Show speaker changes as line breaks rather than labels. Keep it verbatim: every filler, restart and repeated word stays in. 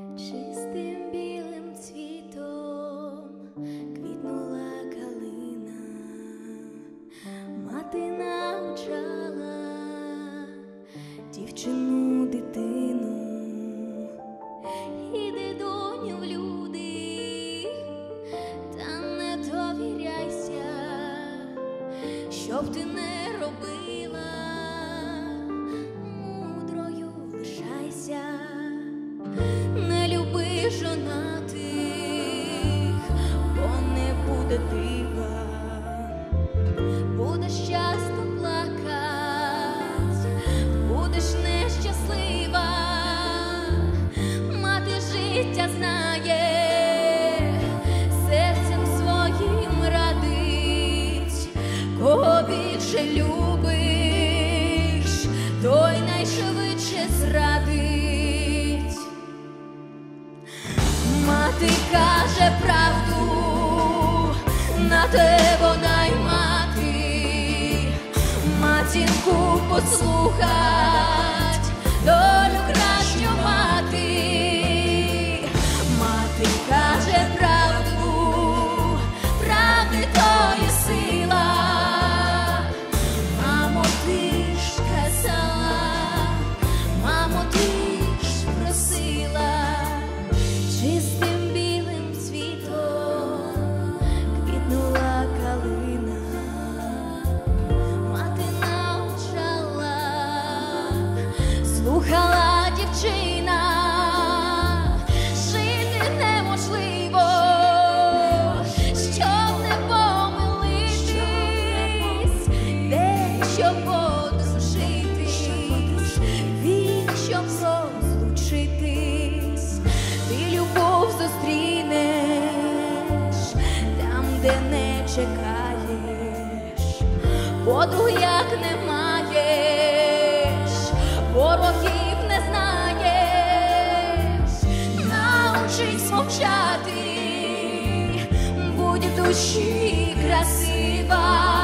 Чистим білим цвітом квітнула калина, мати навчала дівчину, дитину. Іди, доню, в люди, та не довіряйся, щоб ти не робила, мудрою лишайся. Не люби жонатих, бо не буде дива, будеш часто плакать, будеш нещаслива. Мати життя знає, серцем своїм радить. Кого більше любиш, той найшвидше зрадить. Мати каже правду, на те вона й мати. Матінку послухать, долю кращу мати. Мати каже правду, правди то є сила. Мамо, ти ж казала, мамо, ти ж просила. Чистим білим цвітом квітнула калина, мати навчала, слухала дівчина. Жити неможливо, щоб не помилитись, день, щоб одружитись, вік, щоб розлучитись. Ти любов зустрінеш там, де не чекаєш, подруг як не маєш, ворогів не знаєш. Научись мовчати, будь в душі красива.